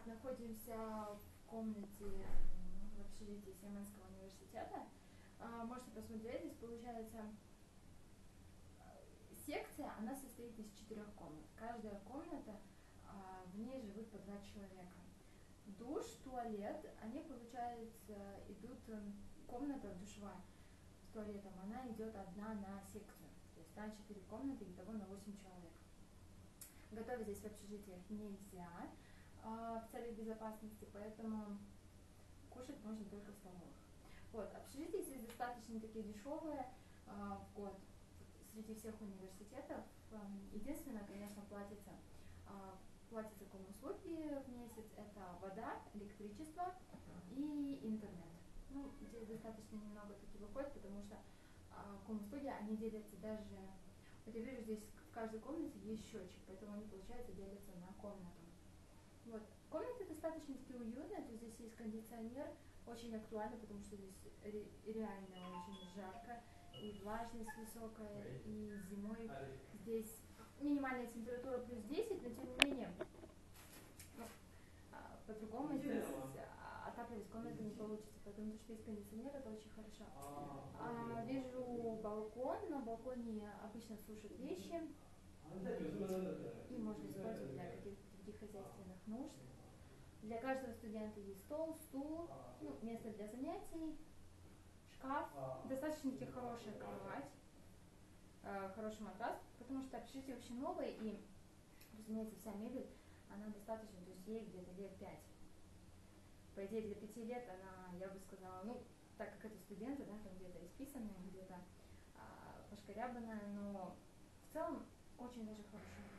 находимся в комнате в общежитии Сименского университета. Можете посмотреть, здесь получается секция, она состоит из 4 комнат. Каждая комната, в ней живут по 2 человека. Душ, туалет, они, получается, идут, комната душевая с туалетом, она идет одна на секцию. То есть там 4 комнаты, итого на 8 человек. Готовить здесь в общежитиях нельзя в целях безопасности, поэтому кушать можно только в столовых. Вот, общежитие здесь достаточно такие дешевые в год среди всех университетов. Единственное, конечно, платится комуслуги в месяц, это вода, электричество и интернет. Ну, здесь достаточно немного таки выходит, потому что комуслуги, они делятся даже, вот я вижу, здесь в каждой комнате есть счетчик, поэтому они, получается, делятся на комнату. Вот. Комната достаточно таки уютная, то есть здесь есть кондиционер, очень актуально, потому что здесь реально очень жарко, и влажность высокая, и зимой здесь минимальная температура плюс 10, но тем не менее, по-другому здесь отапливать комнату не получится, потому что есть кондиционер, это очень хорошо. Вижу балкон, на балконе обычно сушат вещи, и можно использовать для каких-то других хозяйственных нужд. Для каждого студента есть стол, стул, место для занятий, шкаф, достаточно-таки хорошая кровать, хороший матрас, потому что общежитие вообще новое, и, разумеется, вся мебель, она достаточно, то есть ей где-то лет 5. По идее, для 5 лет она, я бы сказала, так как это студенты, да, там где-то исписанная, где-то пошкарябанная, но в целом очень даже хорошая.